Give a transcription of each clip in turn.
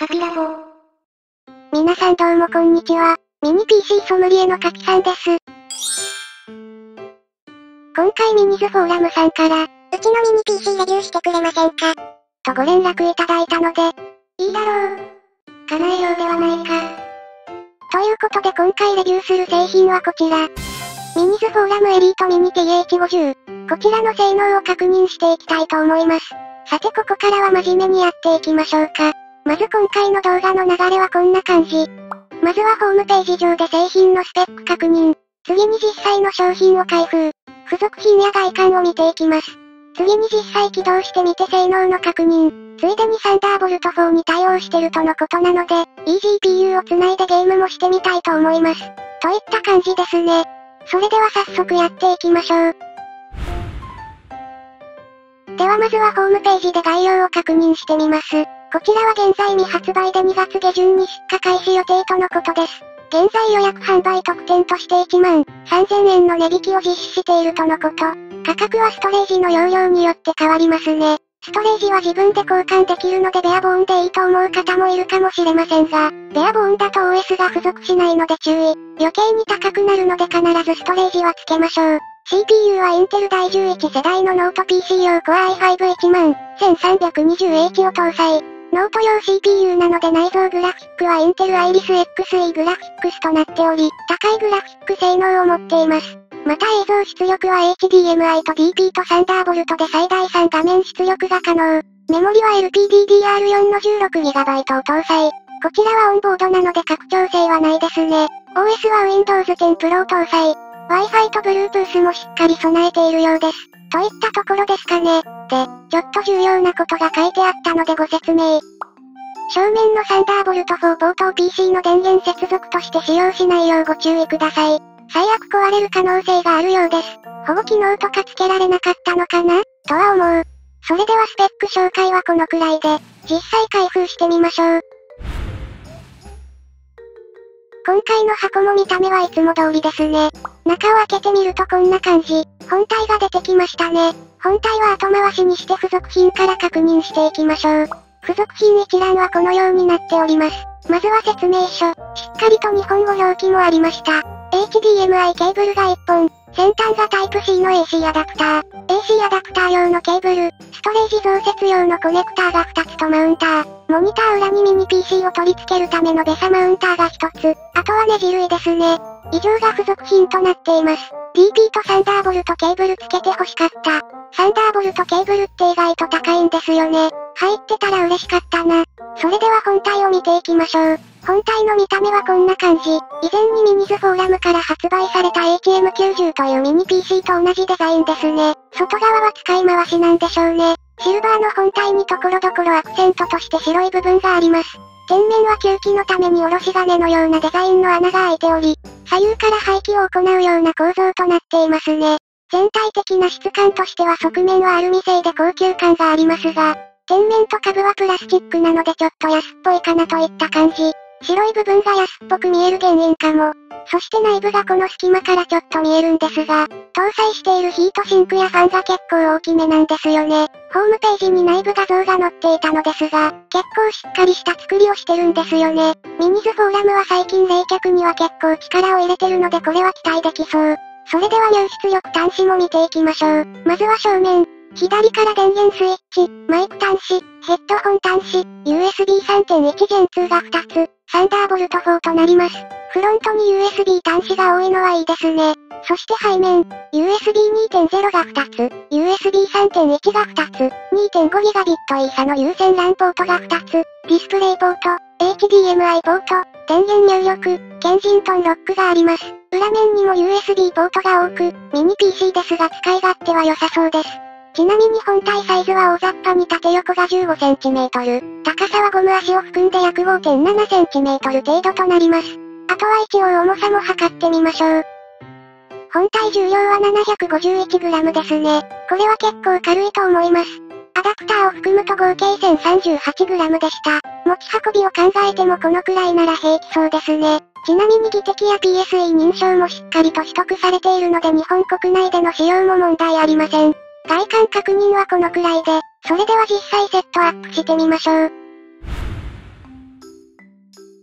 ハピラボ。皆さんどうもこんにちは。ミニ PC ソムリエのかきさんです。今回ミニズフォーラムさんから、うちのミニ PC レビューしてくれませんかとご連絡いただいたので、いいだろう。叶えようではないか。ということで今回レビューする製品はこちら。ミニズフォーラムエリートミニ TH50。こちらの性能を確認していきたいと思います。さてここからは真面目にやっていきましょうか。まず今回の動画の流れはこんな感じ。まずはホームページ上で製品のスペック確認。次に実際の商品を開封。付属品や外観を見ていきます。次に実際起動してみて性能の確認。ついでにサンダーボルト4に対応してるとのことなので、eGPU をつないでゲームもしてみたいと思います。といった感じですね。それでは早速やっていきましょう。ではまずはホームページで概要を確認してみます。こちらは現在未発売で2月下旬に出荷開始予定とのことです。現在予約販売特典として1万3000円の値引きを実施しているとのこと。価格はストレージの容量によって変わりますね。ストレージは自分で交換できるのでベアボーンでいいと思う方もいるかもしれませんが、ベアボーンだと OS が付属しないので注意。余計に高くなるので必ずストレージは付けましょう。CPU はインテル第11世代のノート PC 用 Core i5-11320H を搭載。ノート用 CPU なので内蔵グラフィックはインテルアイリス XE グラフィックスとなっており、高いグラフィック性能を持っています。また映像出力は HDMI と DP とサンダーボルトで最大3画面出力が可能。メモリは LPDDR4 の 16GB を搭載。こちらはオンボードなので拡張性はないですね。OS は Windows 10 Pro を搭載。Wi-Fi と Bluetooth もしっかり備えているようです。といったところですかね。で、ちょっと重要なことが書いてあったのでご説明。正面のサンダーボルト4ポートを PC の電源接続として使用しないようご注意ください。最悪壊れる可能性があるようです。保護機能とか付けられなかったのかなとは思う。それではスペック紹介はこのくらいで、実際開封してみましょう。今回の箱も見た目はいつも通りですね。中を開けてみるとこんな感じ。本体が出てきましたね。本体は後回しにして付属品から確認していきましょう。付属品一覧はこのようになっております。まずは説明書。しっかりと日本語表記もありました。HDMI ケーブルが1本。先端がタイプ C の AC アダプター。AC アダプター用のケーブル。ストレージ増設用のコネクターが2つとマウンター。モニター裏にミニ PC を取り付けるためのベサマウンターが1つ。あとはネジ類ですね。以上が付属品となっています。DP とサンダーボルトケーブル付けて欲しかった。サンダーボルトケーブルって意外と高いんですよね。入ってたら嬉しかったな。それでは本体を見ていきましょう。本体の見た目はこんな感じ。以前にミニズフォーラムから発売された HM90 というミニ PC と同じデザインですね。外側は使い回しなんでしょうね。シルバーの本体にところどころアクセントとして白い部分があります。前面は吸気のためにおろし金のようなデザインの穴が開いており、左右から排気を行うような構造となっていますね。全体的な質感としては側面はアルミ製で高級感がありますが、前面と下部はプラスチックなのでちょっと安っぽいかなといった感じ。白い部分が安っぽく見える原因かも。そして内部がこの隙間からちょっと見えるんですが、搭載しているヒートシンクやファンが結構大きめなんですよね。ホームページに内部画像が載っていたのですが、結構しっかりした作りをしてるんですよね。ミニズフォーラムは最近冷却には結構力を入れてるのでこれは期待できそう。それでは入出力端子も見ていきましょう。まずは正面。左から電源スイッチ、マイク端子、ヘッドホン端子、USB 3.1 Gen 2が2つ、サンダーボルト4となります。フロントに USB 端子が多いのはいいですね。そして背面、USB 2.0 が2つ、USB 3.1 が2つ、2.5Gb イーサの有線 LAN ポートが2つ、ディスプレイポート、HDMI ポート、電源入力、ケンジントンロックがあります。裏面にも USB ポートが多く、ミニ PC ですが使い勝手は良さそうです。ちなみに本体サイズは大雑把に縦横が 15cm、高さはゴム足を含んで約 5.7cm 程度となります。あとは一応重さも測ってみましょう。本体重量は 751g ですね。これは結構軽いと思います。アダプターを含むと合計 1038g でした。持ち運びを考えてもこのくらいなら平気そうですね。ちなみに技的や PSE 認証もしっかりと取得されているので日本国内での使用も問題ありません。外観確認はこのくらいで、それでは実際セットアップしてみましょう。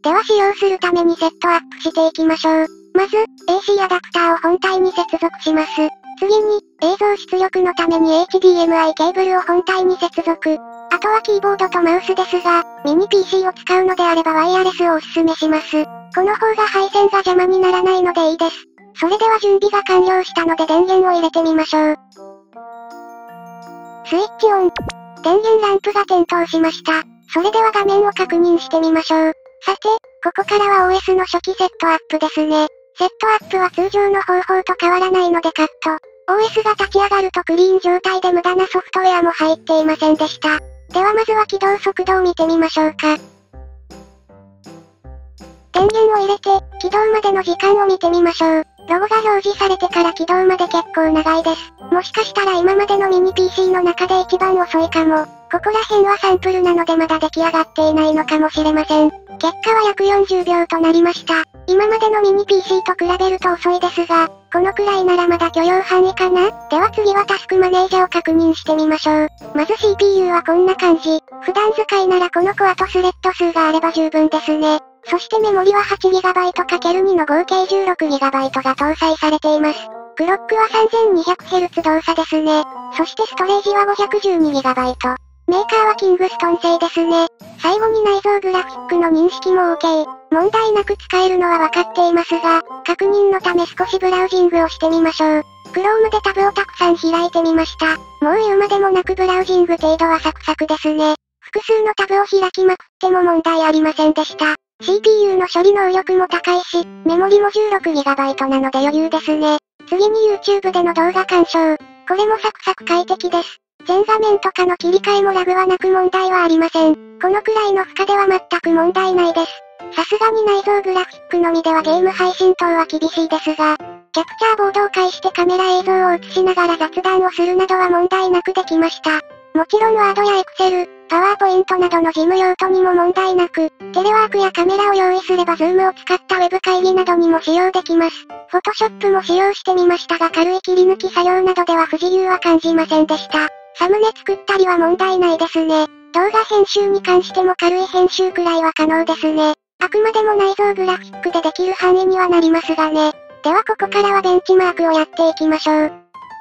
では使用するためにセットアップしていきましょう。まず、AC アダプターを本体に接続します。次に、映像出力のために HDMI ケーブルを本体に接続。あとはキーボードとマウスですが、ミニ PC を使うのであればワイヤレスをおすすめします。この方が配線が邪魔にならないのでいいです。それでは準備が完了したので電源を入れてみましょう。スイッチオン。電源ランプが点灯しました。それでは画面を確認してみましょう。さて、ここからは OS の初期セットアップですね。セットアップは通常の方法と変わらないのでカット。OS が立ち上がるとクリーン状態で無駄なソフトウェアも入っていませんでした。ではまずは起動速度を見てみましょうか。電源を入れて、起動までの時間を見てみましょう。ロゴが表示されてから起動まで結構長いです。もしかしたら今までのミニ PC の中で一番遅いかも。ここら辺はサンプルなのでまだ出来上がっていないのかもしれません。結果は約40秒となりました。今までのミニ PC と比べると遅いですが、このくらいならまだ許容範囲かな。では次はタスクマネージャーを確認してみましょう。まず CPU はこんな感じ。普段使いならこのコアとスレッド数があれば十分ですね。そしてメモリは 8GB×2 の合計 16GB が搭載されています。クロックは 3200Hz 動作ですね。そしてストレージは 512GB。メーカーはキングストン製ですね。最後に内蔵グラフィックの認識も OK。問題なく使えるのはわかっていますが、確認のため少しブラウジングをしてみましょう。Chrome でタブをたくさん開いてみました。もう言うまでもなくブラウジング程度はサクサクですね。複数のタブを開きまくっても問題ありませんでした。CPU の処理能力も高いし、メモリも 16GB なので余裕ですね。次に YouTube での動画鑑賞。これもサクサク快適です。全画面とかの切り替えもラグはなく問題はありません。このくらいの負荷では全く問題ないです。さすがに内蔵グラフィックのみではゲーム配信等は厳しいですが、キャプチャーボードを介してカメラ映像を映しながら雑談をするなどは問題なくできました。もちろんワードやエクセル、パワーポイントなどの事務用途にも問題なく、テレワークやカメラを用意すればズームを使ったウェブ会議などにも使用できます。フォトショップも使用してみましたが軽い切り抜き作業などでは不自由は感じませんでした。サムネ作ったりは問題ないですね。動画編集に関しても軽い編集くらいは可能ですね。あくまでも内蔵グラフィックでできる範囲にはなりますがね。ではここからはベンチマークをやっていきましょう。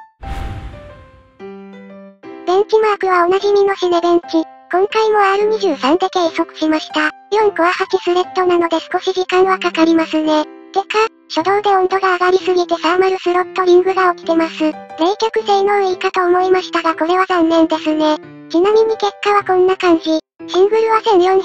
ベンチマークはおなじみのシネベンチ。今回も R23 で計測しました。4コア8スレッドなので少し時間はかかりますね。てか、初動で温度が上がりすぎてサーマルスロットリングが起きてます。冷却性能いいかと思いましたがこれは残念ですね。ちなみに結果はこんな感じ。シングルは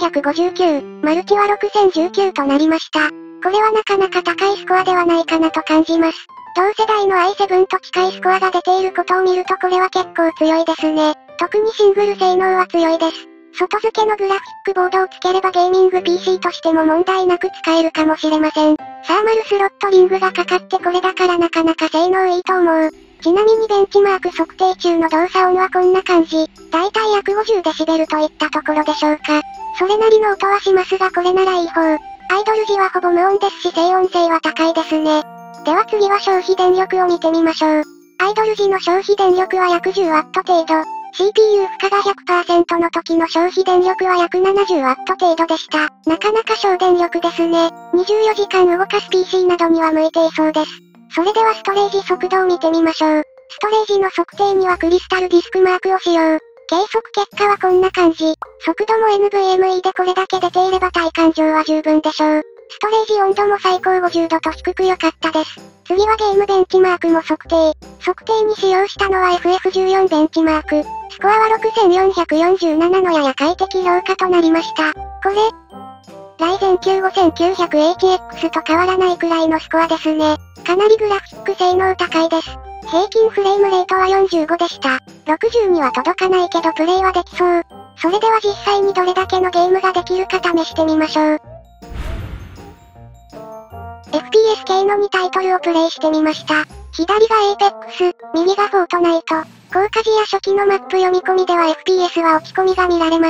1459、マルチは6019となりました。これはなかなか高いスコアではないかなと感じます。同世代の i7 と近いスコアが出ていることを見るとこれは結構強いですね。特にシングル性能は強いです。外付けのグラフィックボードをつければゲーミング PC としても問題なく使えるかもしれません。サーマルスロットリングがかかってこれだからなかなか性能いいと思う。ちなみにベンチマーク測定中の動作音はこんな感じ。だいたい約50デシベルといったところでしょうか。それなりの音はしますがこれならいい方。アイドル時はほぼ無音ですし静音性は高いですね。では次は消費電力を見てみましょう。アイドル時の消費電力は約 10W 程度。CPU 負荷が 100% の時の消費電力は約 70W 程度でした。なかなか省電力ですね。24時間動かす PC などには向いていそうです。それではストレージ速度を見てみましょう。ストレージの測定にはクリスタルディスクマークを使用。計測結果はこんな感じ。速度も NVMe でこれだけ出ていれば体感上は十分でしょう。ストレージ温度も最高50度と低く良かったです。次はゲームベンチマークも測定。測定に使用したのは FF14 ベンチマーク。スコアは6447のやや快適評価となりました。これ、ライゼン 95900HX と変わらないくらいのスコアですね。かなりグラフィック性能高いです。平均フレームレートは45でした。60には届かないけどプレイはできそう。それでは実際にどれだけのゲームができるか試してみましょう。FPS 系の2タイトルをプレイしてみました。左が Apex、右がフォートナイト。効果時や初期のマップ読み込みでは FPS は落ち込みが見られます。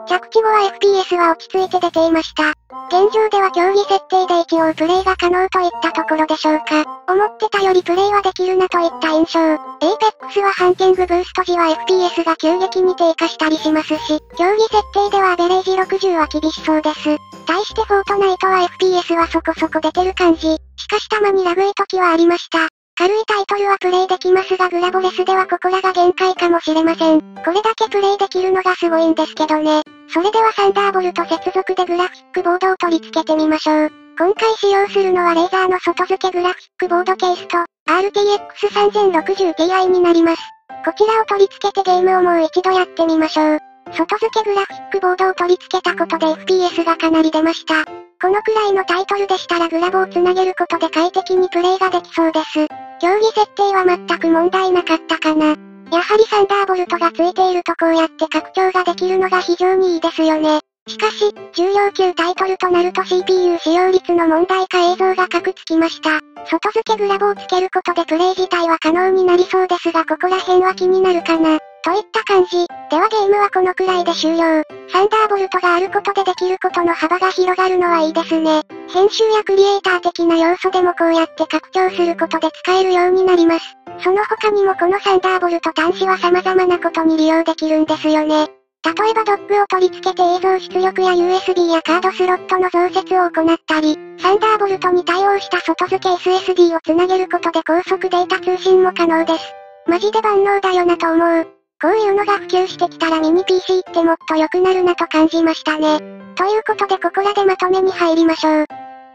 着地後は FPS は落ち着いて出ていました。現状では競技設定で一応プレイが可能といったところでしょうか。思ってたよりプレイはできるなといった印象。Apex はハンティングブースト時は FPS が急激に低下したりしますし、競技設定ではアベレージ60は厳しそうです。対してフォートナイトは FPS はそこそこ出てる感じ。しかしたまにラグい時はありました。軽いタイトルはプレイできますがグラボレスではここらが限界かもしれません。これだけプレイできるのがすごいんですけどね。それではサンダーボルト接続でグラフィックボードを取り付けてみましょう。今回使用するのはレーザーの外付けグラフィックボードケースと RTX 3060Ti になります。こちらを取り付けてゲームをもう一度やってみましょう。外付けグラフィックボードを取り付けたことで FPS がかなり出ました。このくらいのタイトルでしたらグラボをつなげることで快適にプレイができそうです。競技設定は全く問題なかったかな。やはりサンダーボルトがついているとこうやって拡張ができるのが非常にいいですよね。しかし、重量級タイトルとなると CPU 使用率の問題か映像がカクつきました。外付けグラボをつけることでプレイ自体は可能になりそうですがここら辺は気になるかな。といった感じ。ではゲームはこのくらいで終了。サンダーボルトがあることでできることの幅が広がるのはいいですね。編集やクリエイター的な要素でもこうやって拡張することで使えるようになります。その他にもこのサンダーボルト端子は様々なことに利用できるんですよね。例えばドックを取り付けて映像出力や USB やカードスロットの増設を行ったり、サンダーボルトに対応した外付け SSD をつなげることで高速データ通信も可能です。マジで万能だよなと思う。こういうのが普及してきたらミニ PC ってもっと良くなるなと感じましたね。ということでここらでまとめに入りましょう。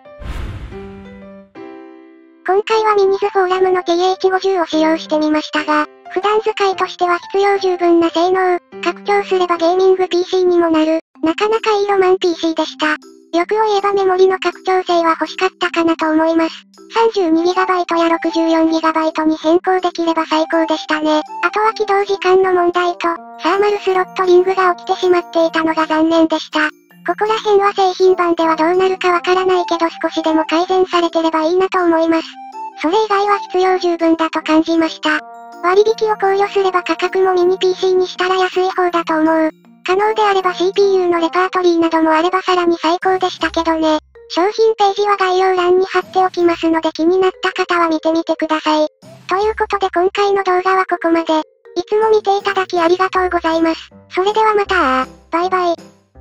今回はミニズフォーラムの TH50 を使用してみましたが、普段使いとしては必要十分な性能、拡張すればゲーミング PC にもなる、なかなかいいロマン PC でした。欲を言えばメモリの拡張性は欲しかったかなと思います。32GB や 64GB に変更できれば最高でしたね。あとは起動時間の問題と、サーマルスロットリングが起きてしまっていたのが残念でした。ここら辺は製品版ではどうなるかわからないけど少しでも改善されてればいいなと思います。それ以外は必要十分だと感じました。割引を考慮すれば価格もミニ PC にしたら安い方だと思う。可能であれば CPU のレパートリーなどもあればさらに最高でしたけどね。商品ページは概要欄に貼っておきますので気になった方は見てみてください。ということで今回の動画はここまで。いつも見ていただきありがとうございます。それではまたバイバイ。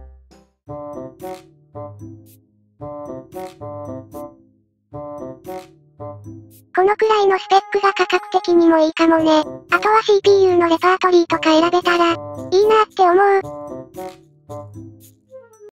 このくらいのスペックが価格的にもいいかもね。あとは CPU のレパートリーとか選べたら、いいなって思う。